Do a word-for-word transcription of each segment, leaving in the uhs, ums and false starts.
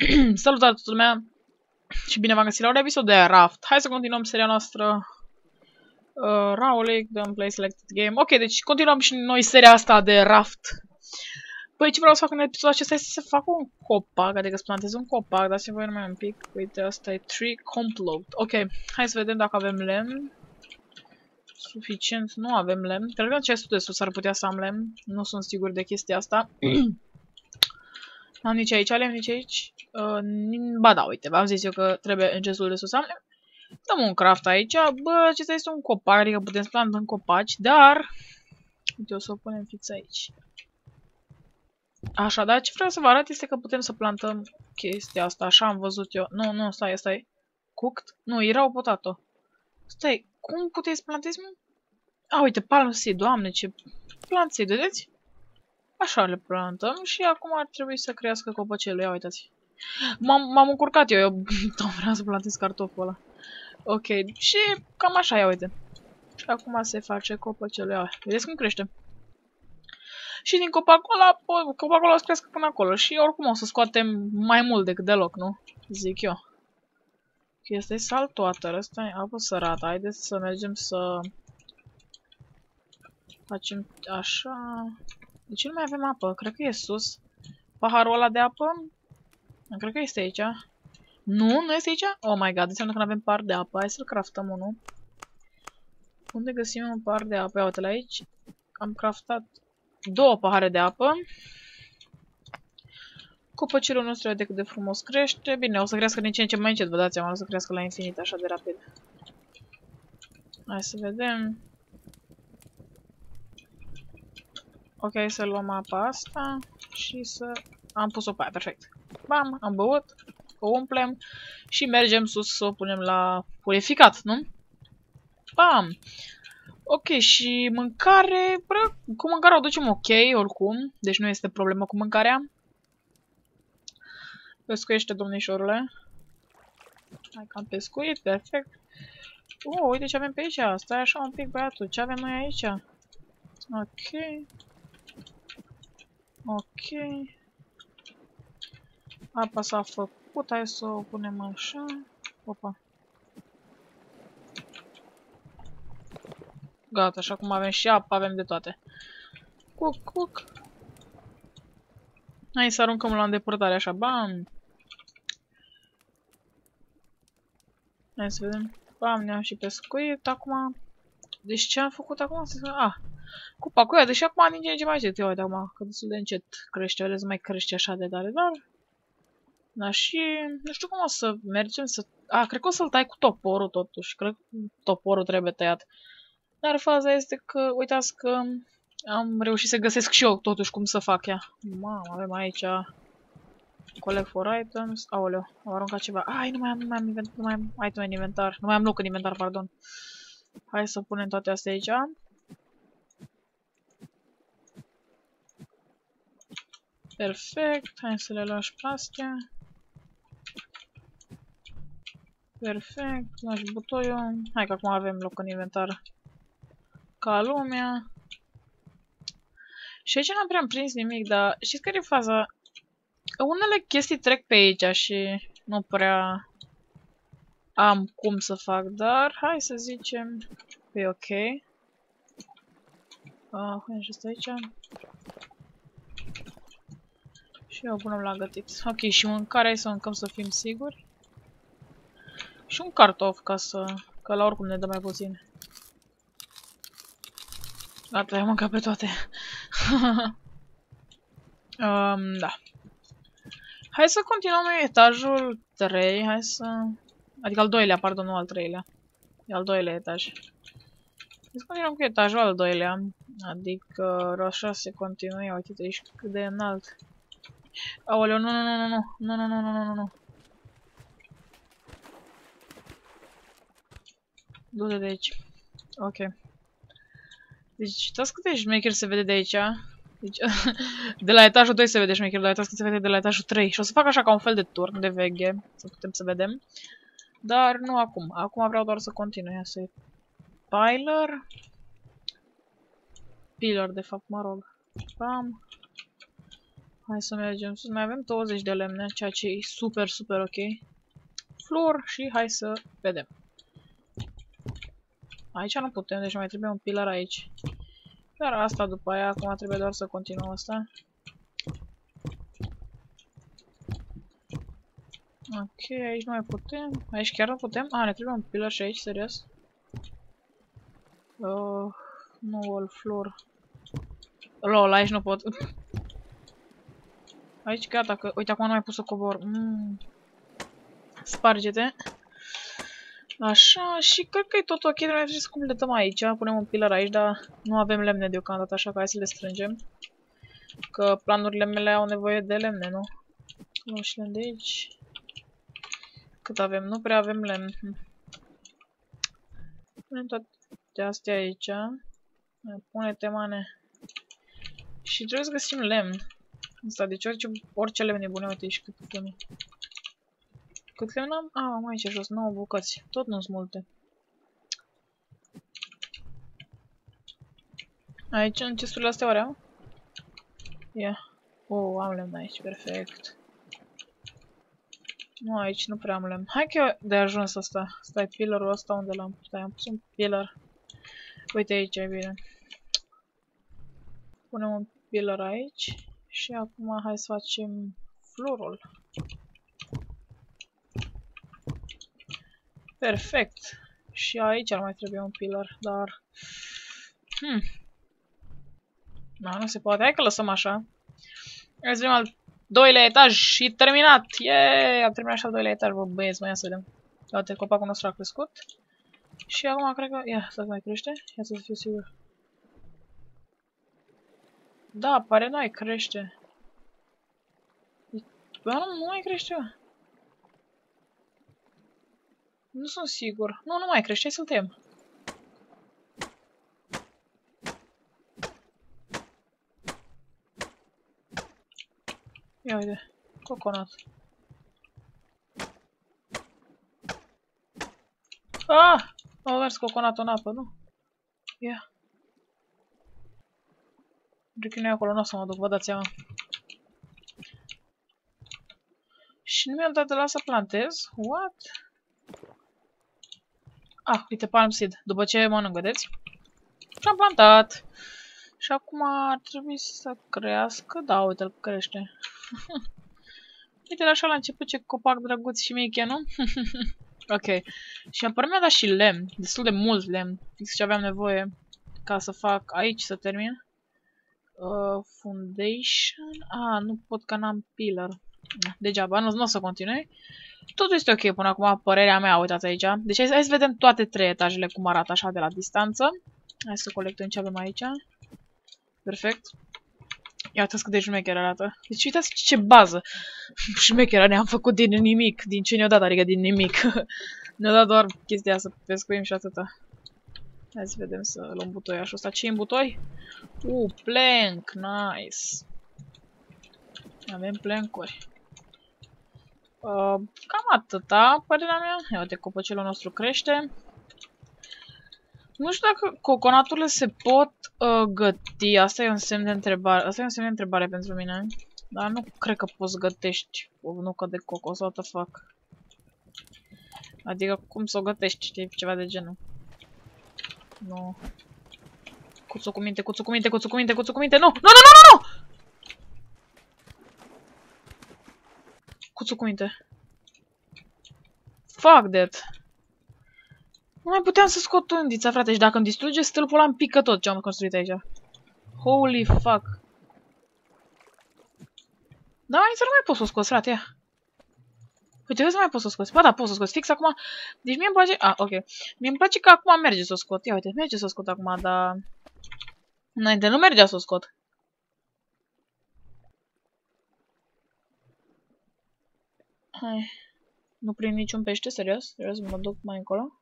Salutare toată lumea și bine v-am găsit la un episod de Raft. Hai să continuăm seria noastră. Uh, Raulic, dăm play selected game. Ok, deci continuăm și noi seria asta de Raft. Păi ce vreau să fac în episodul acesta este să fac un copac, adică să plantez un copac, dați-mi voi numai un pic. Uite, asta e tree compload. Ok, hai să vedem dacă avem lemn. Suficient, nu avem lemn. Cred că în chestul de sus ar putea să am lemn. Nu sunt sigur de chestia asta. Am nici aici lemn, nici aici. Uh, ba da, uite, v-am zis eu că trebuie în chestul de sus am lemn. Dăm un craft aici. Bă, acesta este un copac, adică putem să plantăm copaci, dar... Uite, o să o punem fix aici. Așa, dar ce vreau să vă arăt este că putem să plantăm chestia asta. Așa am văzut eu. Nu, nu, stai, stai. Cooked? Nu, era o potato. Stai, cum puteți să plantezi, mă? A, uite, palm seed, doamne, ce plant seed, vedeți? Așa le plantăm și acum ar trebui să crească copacelul. Ia uitați. M-am încurcat eu, eu vreau să plantez cartoful ăla. Ok, și cam așa, ia uite. Și acum se face copacelul, ia, vedeți cum crește. Și din copacul ăla, copacul ăla o să crească până acolo și oricum o să scoatem mai mult decât deloc, nu? Zic eu. Ok, asta e saltwater, asta e apă sărată. Haideți să mergem să facem așa. De ce nu mai avem apă? Cred că e sus. Paharul ăla de apă? Cred că este aici. Nu, nu este aici? Oh my god, înseamnă că nu avem par de apă. Hai să-l craftăm unul. Unde găsim un par de apă? Ia uite-l aici. Am craftat două pahare de apă. Copăcelul nostru vede cât de frumos crește. Bine, o să crească din ce în ce mai încet, vă dați seama, o să crească la infinit așa de rapid. Hai să vedem. Ok, să luăm apa asta și să... Am pus-o pe aia, perfect. Bam, am băut, o umplem și mergem sus să o punem la purificat, nu? Bam! Ok, și mâncare... Bă, cu mâncarea o ducem ok, oricum, deci nu este problemă cu mâncarea. Pescuiește, domnișorule. Hai că am pescuit, perfect. Oh, uite ce avem pe aici. Stai așa un pic, băiatul. Ce avem noi aici? Ok. Ok. Apa s-a făcut. Hai să o punem așa. Opa. Gata, și acum avem și apă, avem de toate. Cuc, cuc. Hai să aruncăm la îndepărtare așa. Bam. Hai să vedem. Bam, ne-am și pescuit acum. Deci ce am făcut acum? Ah, copacul ăia, deși acum din ce în ce mai încet. Ia uite acum, că destul de încet crește. Ales mai crește așa de tare, dar... Da, și nu știu cum o să mergem să... A, cred că o să-l tai cu toporul totuși. Cred că toporul trebuie tăiat. Dar faza este că, uitați că am reușit să găsesc și eu totuși cum să fac ea. Mamă, avem aici... Collect for items. Aoleu, am aruncat ceva. Ai, nu mai am, nu mai am inventar, nu mai am item în inventar. Nu mai am loc în inventar, pardon. Hai să punem toate astea aici. Perfect. Hai să le luăm și pe astea. Perfect. Lași butoiul. Hai că acum avem loc în inventar. Ca lumea. Și aici n-am prea prins nimic, dar știți care e faza? Unele chestii trec pe aici și nu prea am cum să fac, dar hai să zicem că e ok. Uh, hai și aici. Și o punem la gătit. Ok, și mâncarea, hai să mâncăm să fim siguri. Și un cartof ca să... că la oricum ne dă mai puțin. Gata, am mâncat pe toate. um, da. Hai să continuăm noi etajul trei, hai să... Adică al doilea, pardon, nu al treilea. E al doilea etaj. Hai să continuăm cu etajul al doilea. Adică așa se continuă, uite aici cât de înalt. Aoleu, nu, nu, nu, nu, nu, nu, nu, nu, nu, nu, nu. Du-te de aici. Ok. Deci, uitați cât de șmecher se vede de aici. Deci, de la etajul doi se vede șmecher, dar uitați cât se vede de la etajul trei. Și o să fac așa ca un fel de turn de veghe, să putem să vedem. Dar nu acum. Acum vreau doar să continui. Asta e pilar. Pillar, de fapt, mă rog. Bam. Hai să mergem sus. Mai avem douăzeci de lemne, ceea ce e super, super ok. Flor și hai să vedem. Aici nu putem, deci mai trebuie un pilar aici. Dar asta după aia, acum trebuie doar să continuăm asta. Ok, aici nu mai putem. Aici chiar nu putem? A, ne trebuie un pilar și aici, serios? Uh, nu, all floor. Lol, aici nu pot. Aici gata, că... Uite, acum nu mai pot să cobor. Mm. Sparge-te. Așa, și cred că e tot ok, trebuie să completăm aici. Punem un pilar aici, dar nu avem lemne deocamdată, așa că hai să le strângem. Că planurile mele au nevoie de lemne, nu? Nu știu de aici. Cât avem? Nu prea avem lemn. Punem toate astea aici. Pune-te, mane. Și trebuie să găsim lemn. Asta, deci orice, orice lemn e bune, uite și cât lemn. Cât lemn am? Ah, am aici jos, nouă bucăți. Tot nu sunt multe. Aici, în chesturile astea, oare am? Ia. Yeah. Oh, am lemn aici, perfect. Nu, aici nu prea am lemn. Hai că eu de ajuns asta. Stai, pillarul ăsta unde l-am? Stai, am pus un pillar. Uite aici, e bine. Punem un pillar aici. Și acum hai să facem florul. Perfect. Și aici ar mai trebui un pillar, dar... Hmm. Da, nu se poate. Hai că lăsăm așa. Hai să vedem al doilea etaj și terminat. Yeee! Am terminat și al doilea etaj, bă, băieți, mai ia să vedem. Uite, copacul nostru a crescut. Și acum cred că... Ia, să mai crește. Ia să fiu sigur. Da, pare nu mai crește. Bă, nu, nu mai crește, bă. Nu sunt sigur. Nu, nu mai crește, hai să-l tăiem. Ia uite, coconut. Ah! Am mers coconatul în apă, nu? Ia. Cred că nu e acolo, nu o să mă duc, vă dați seama. Și nu mi-am dat de la să plantez? What? Ah, uite, palm seed. După ce mănânc, vedeți? Și am plantat. Și acum ar trebui să crească. Da, uite-l crește. Uite-l așa la început, ce copac drăguț și miche, nu? Ok. Și apoi mi-a dat și lemn. Destul de mult lemn. Fix ce aveam nevoie ca să fac aici, să termin. Uh, foundation. Ah, nu pot că n-am pillar. Degeaba, nu, nu o să continui. Totul este ok până acum, părerea mea, uitați aici. Deci hai, hai să vedem toate trei etajele cum arată așa de la distanță. Hai să colectăm ce avem aici. Perfect. Ia uitați cât de șmecher arată. Deci uitați ce bază șmecheră ne-am făcut din nimic. Din ce ne-o dat, adică din nimic. Ne-a dat doar chestia să pescuim și atâta. Hai să vedem, să luăm butoiașul ăsta. Ce e în butoi? Uh, plank, nice. Avem plancuri. Uh, cam atâta, părerea mea. Ia uite, copăcelul nostru crește. Nu știu dacă coconaturile se pot uh, găti. Asta e un semn de întrebare. Asta e un semn de întrebare pentru mine. Dar nu cred că poți gătești o nucă de cocos. What the fuck? Adică cum să o gătești, știi? Ceva de genul. Nu. Cuțu cu minte, cuțu cu minte, cuțu cu minte, cuțu cu minte. Nu! Nu, nu, nu, nu, nu! Cuțu cu minte. Fuck that. Nu mai puteam să scot undița, frate. Și dacă îmi distruge stâlpul ăla, îmi pică tot ce am construit aici. Holy fuck. Da, aici nu mai pot să o scos, frate. Ia. Uite, vezi, nu mai pot să o scos. Ba da, pot să o scos. Fix acum. Deci mie îmi place... Ah, ok. Mie îmi place că acum merge să o scot. Ia uite, merge să o scot acum, dar... Înainte nu mergea să o scot. Hai. Nu prind niciun pește, serios? Serios, mă duc mai încolo.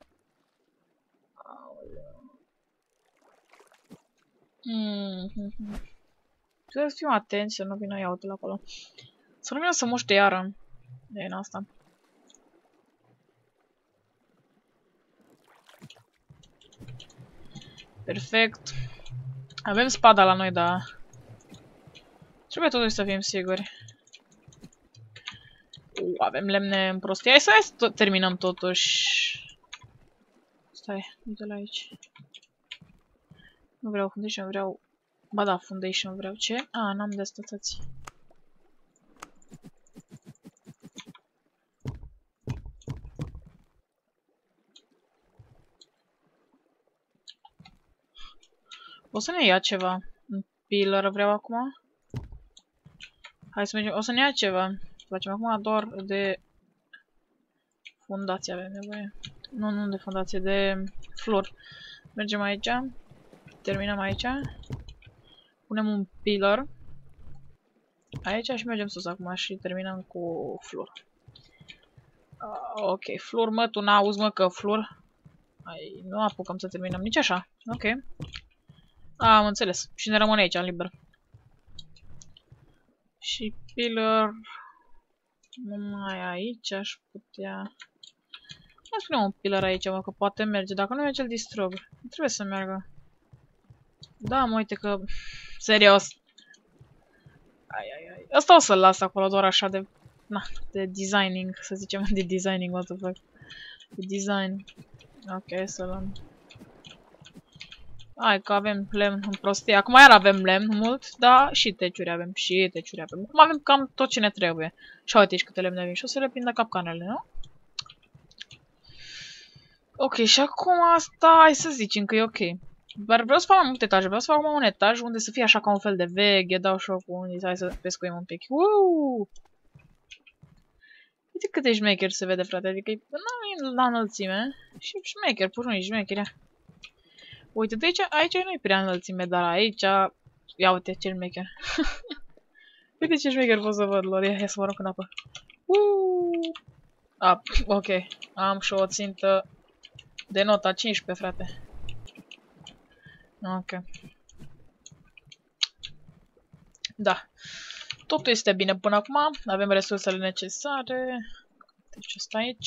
Mm -hmm. Trebuie să fim atenți să nu vină iautul acolo. Să nu vină să muște iară. E în asta. Perfect. Avem spada la noi, dar... Trebuie totuși să fim siguri. Uh, avem lemne în prostie. Hai să, hai să tot terminăm totuși. Stai, uite la aici. Nu vreau foundation, vreau... Ba da, foundation vreau. Ce? A, n-am de stățați. O să ne ia ceva. Un pillar vreau acum. Hai să mergem. O să ne ia ceva. Facem acum doar de... Fundație avem nevoie. Nu, nu de fundație, de flor. Mergem aici. Terminăm aici. Punem un pillar. Aici și mergem sus acum și terminăm cu flor. Uh, ok, flor, mă, tu n-auzi, mă, că flor. Ai, nu apucăm să terminăm nici așa. Ok. A, am înțeles. Și ne rămâne aici, în liber. Și pillar... Numai aici aș putea... Mai spunem un pillar aici, mă, că poate merge. Dacă nu merge, îl distrug. Nu trebuie să meargă. Da, mă, uite că... Serios. Ai, ai, ai. Asta o să-l las acolo, doar așa de... Na, de designing, să zicem. De designing, what the fuck. De design. Ok, să luăm. Hai că avem lemn în prostie. Acum iar avem lemn mult, dar și teciuri avem. Și teciuri avem. Acum avem cam tot ce ne trebuie. Și uite aici câte lemne avem. Și o să le prindă capcanele, nu? Ok, și acum asta, hai să zicem că e ok. Dar vreau să fac mai multe etaje. Vreau să fac acum un etaj unde să fie așa ca un fel de veghe. Dau și eu cu unii. Hai să pescuim un pic. Uuu! Uite cât de șmecher se vede, frate. Adică e la înălțime. Și șmecher, pur și șmecher. Uite, de aici, aici nu-i prea înălțime, dar aici... Ia uite ce șmecher. Uite ce șmecher pot să văd, lor. Ia să mă arunc în apă. Uuu! Ah, ok. Am și o țintă de nota cincisprezece, frate. Ok. Da. Totul este bine până acum. Avem resursele necesare. Deci asta aici.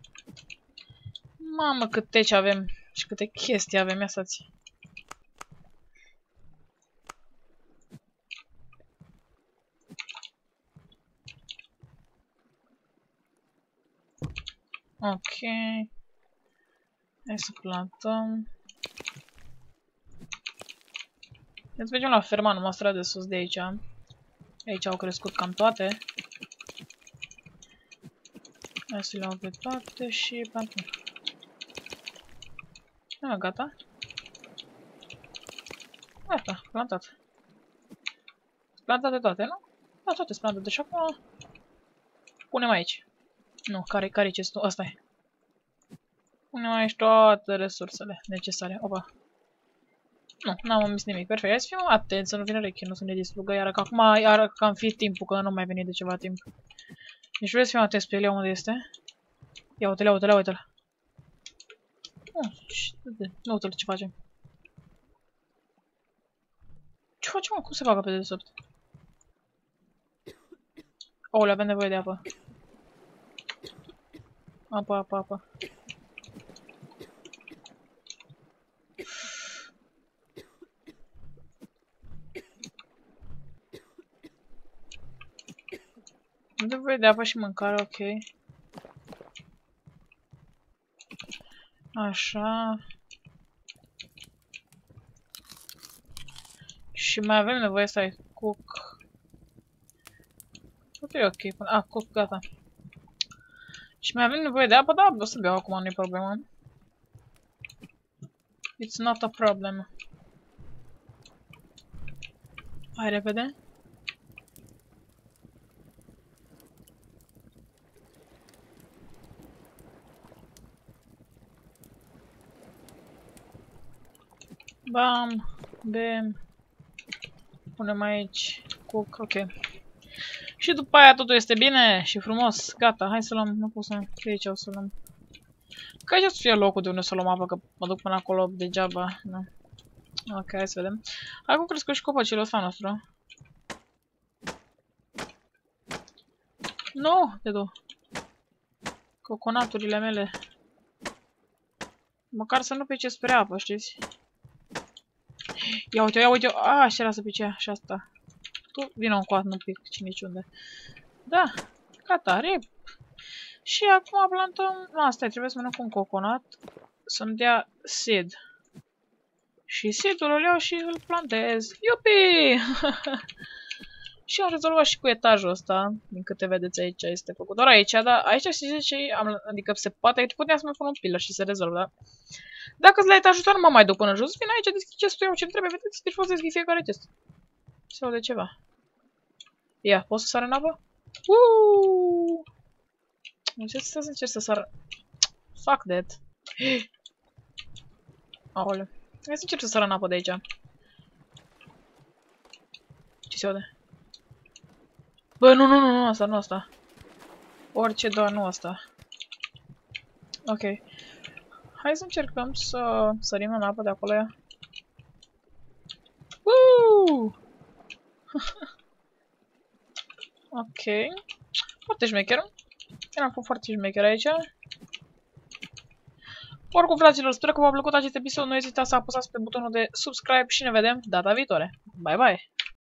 Mamă, cât teci avem. Și câte chestii avem. Ia stați. Ok. Hai să plantăm. Să mergem la ferma noastră de sus de aici. Aici au crescut cam toate. Hai să le iau pe toate și plantăm. Ah, gata. Gata, plantat. Plantate toate, nu? Da, toate sunt plantate. Și acum punem aici. Nu, care care ce este? Asta e. Punem aici toate resursele necesare. Opa. Nu, n-am omis nimic. Perfect. Hai să fim atenți să nu vină rechinul să ne distrugă. Iar că acum iar că am fi timpul, că nu mai veni de ceva timp. Deci vreau să fim atenți pe el unde este. Ia uite-le, uite-le, uite-le. Nu uite-le ce facem. Ce facem, mă? Cum se facă pe dedesubt? Oule, avem nevoie de apă. Apă, apă, apă. Am nevoie de apă și mâncare, ok. Așa. Și mai avem nevoie să ai cook. Totul e ok. Ah, cook, gata. Și mai avem nevoie de apă, da, o să beau acum, nu-i problemă. It's not a problem. Hai repede. Bam, bam. Punem aici cook, ok. Și după aia totul este bine și frumos. Gata, hai să luăm, nu pot să... De aici o să luăm. Că aici o să fie locul de unde să luăm apă, că mă duc până acolo degeaba. Nu. Ok, hai să vedem. Hai cum crescut și copacile ăsta nostru. Nu, te du. Coconaturile mele. Măcar să nu pice spre apă, știți? Ia uite, ia uite, a, și era să pice, și asta. tu vino încoat, nu pic ci niciunde. Da, gata, rip. Și acum plantăm... Asta trebuie să mănânc un coconut. Să-mi dea seed. Și seed-ul îl iau și îl plantez. Iupi! Și am rezolvat și cu etajul ăsta. Din câte vedeți aici este făcut. Doar aici, dar aici se zice, am, adică se poate, aici puteam să mai pun un pillar și se rezolvă, da? Dacă îți la etajul ăsta, nu mă mai duc până jos. Vin aici, deschid chestul, iau ce-mi trebuie, vedeți? Deci pot să deschid fiecare chest. Se aude ceva. Ia, pot să sar în apă? Uuuu! Încerc să încerc să sar... Fuck that. Aoleu. Hai să încerc să sar în apă de aici. Ce se aude? Bă, nu, nu, nu, nu asta, nu asta. Orice, doar nu asta. Ok. Hai să încercăm să sărim în apă de acolo. Woo! Ok. Foarte șmecher. Am fost foarte șmecher aici. Oricum, fraților, sper că v-a plăcut acest episod. Nu ezitați să apăsați pe butonul de subscribe și ne vedem data viitoare. Bye, bye!